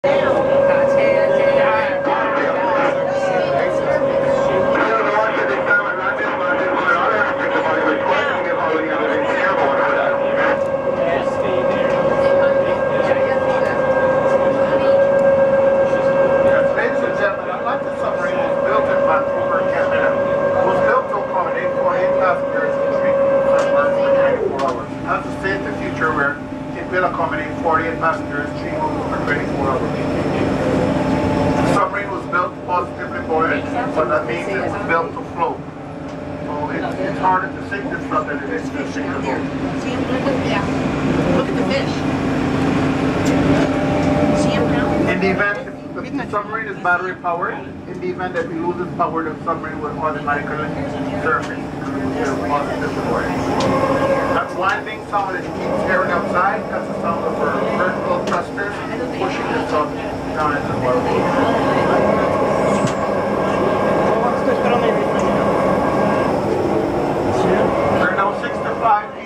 Will accommodate 48 passengers, 3 rooms for 24 hours. The submarine was built positively buoyant, but that means it was built to float. So it's harder to sink this stuff than it is to sink the boat. Look at the fish. See him now? In the event the submarine is battery powered, in the event that we lose its power, the submarine will automatically surface. That winding sound that you keep hearing outside, that's the sound of our vertical thrusters pushing the sub down into the water. We're now 6 to 5.